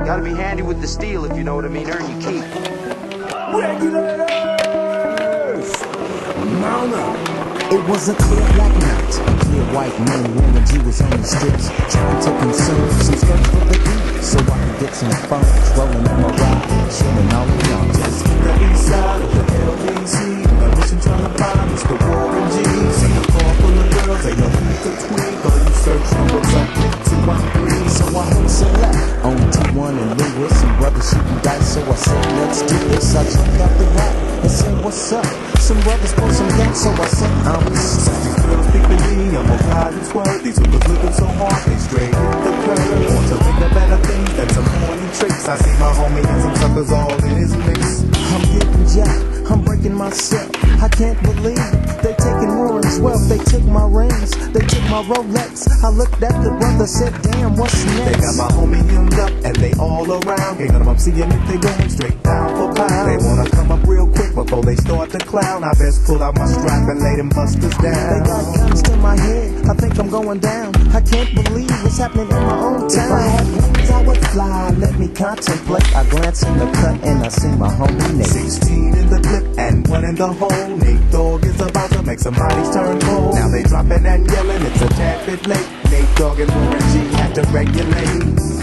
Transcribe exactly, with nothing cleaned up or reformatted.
Gotta be handy with the steel, if you know what I mean. Earn your keep. Regulators! Mount up. It was a clear black night, a clear white moon when the G was on the strips, trying to consume some skirts for the beat, so I could get some fun, rolling in my ride, chilling all along. Just the east side of the L B C, my mission trying to find Mister Warren G. Send a car full of girls, ain't no need to tweak, all you search numbers up with two one three. So I hit select on T one and Lewis, some brothers shooting dice, so I said let's do this. I jumped out the rap and said what's up, some brothers pull some gas, so I said I'm These girls speak to me, I'm a hide and swerve. These hookers looking so hard, they straight hit the curve. Want to think of better things than some horny tricks. I see my homie and some suckers all in his mix. I'm getting jacked, I'm breaking myself. I can't believe they taking Warren's wealth. They took my rings, they took my Rolex. I looked at the brother, said damn, what's next? They got my homie hemmed up and they all around. Can't none of them seeing if they going straight down for pound. They wanna come up real quick before they start to clown. I best pull out my strap and lay them busters down. They got guns to my head, I think I'm going down. I can't believe it's happening in my own town. If I had wings, I would fly, let me contemplate. I glance in the cut and I see my homie Nate. Sixteen in the clip and one in the hole. Nate Dogg is about to make some bodies turn cold. Now they dropping and yelling, it's a tad bit late. Nate Dogg and Warren G had to regulate.